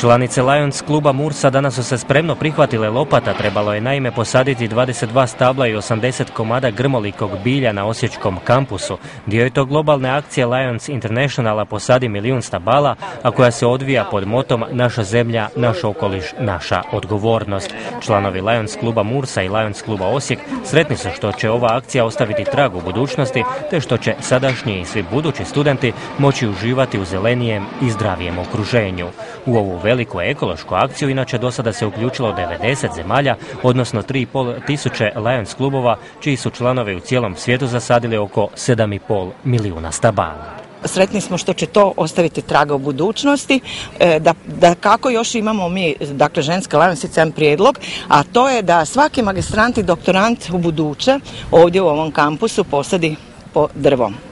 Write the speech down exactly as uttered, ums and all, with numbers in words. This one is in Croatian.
Članice Lions kluba Mursa danas su se spremno prihvatile lopata, trebalo je naime posaditi dvadeset dva stabla i osamdeset komada grmolikog bilja na osječkom kampusu. Dio je to globalne akcije Lions Internationala Posadi milijun stabala, a koja se odvija pod motom Naša zemlja, naš okoliš, naša odgovornost. Članovi Lions kluba Mursa i Lions kluba Osijek sretni su što će ova akcija ostaviti trag u budućnosti, te što će sadašnji i svi budući studenti moći uživati u zelenijem i zdravijem okruženju. U ovu veliku ekološku akciju inače do sada se uključilo devedeset zemalja, odnosno tri i pol tisuće Lions klubova, čiji su članovi u cijelom svijetu zasadili oko sedam i pol milijuna stabala. Sretni smo što će to ostaviti traga u budućnosti, da, da kako još imamo mi, dakle ženske Lionsice, jedan prijedlog, a to je da svaki magistrant i doktorant u buduće ovdje u ovom kampusu posadi po drvom.